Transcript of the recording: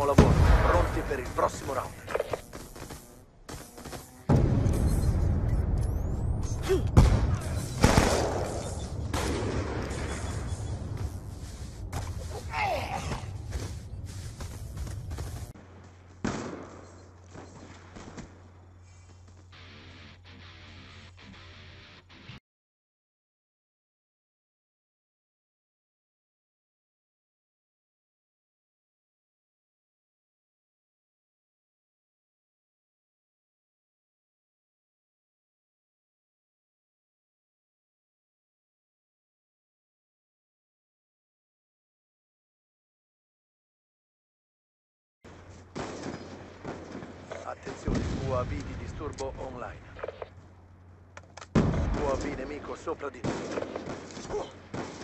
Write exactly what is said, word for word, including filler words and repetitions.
Ottimo lavoro, pronti per il prossimo round. Attenzione, U A V di disturbo online. U A V nemico sopra di noi.